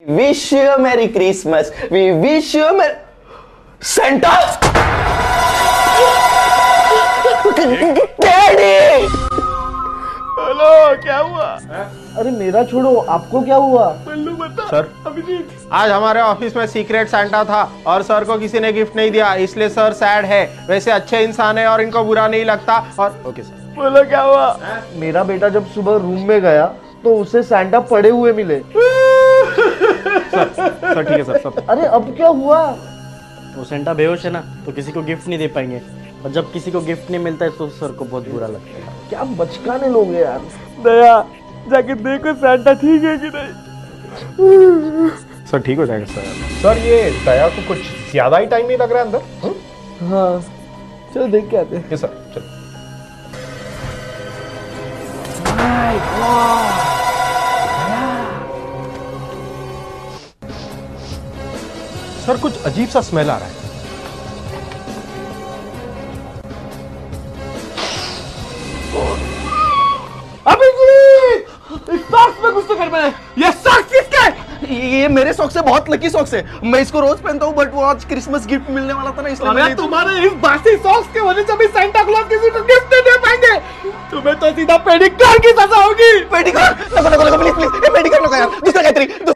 Wish you merry Christmas, we wish you merry Santa. Daddy hello, क्या हुआ? अरे मेरा छोड़ो, आपको क्या हुआ? बल्लू बता। सर, अभिजीत, आज हमारे ऑफिस में सीक्रेट सांता था और सर को किसी ने गिफ्ट नहीं दिया, इसलिए सर सैड है। वैसे अच्छे इंसान है और इनको बुरा नहीं लगता। और ओके सर। बोलो क्या हुआ? मेरा बेटा जब सुबह रूम में गया तो उसे सैंटा पड़े हुए मिले। सर ठीक है सर। अरे अब क्या हुआ? वो सेंटा बेहोश है ना, तो किसी को गिफ्ट नहीं दे पाएंगे, और जब किसी को गिफ्ट नहीं मिलता है तो सर को बहुत बुरा लगता है। क्या बचकाने लोग हैं यार। दया, जाके देखो सैंटा ठीक है कि नहीं। सर ठीक हो जाएगा सर। ये दया को कुछ ज्यादा ही टाइम नहीं लग रहा है अंदर? हाँ, चलो देख के आते हैं। ये सर चलो। सर कुछ अजीब सा स्मेल आ रहा है। अभिजीत, इस सॉक्स में कुछ तो गड़बड़ है। ये सॉक्स किसका है? ये मेरे सॉक्स है, बहुत लकी सॉक्स है। मैं इसको रोज पहनता हूँ, बट वो आज क्रिसमस गिफ्ट मिलने वाला था ना, इसलिए अरे तुम्हारे इस बासी सॉक्स की वजह से भी सांता क्लॉज किसी को गिफ्ट नहीं दे पाएंगे। तुम्हें तो सीधा पेडिक्योर की सजा होगी। पेडिक्योर लगा प्लीज प्लीज, पेडिक्योर लगा यार। दूसरा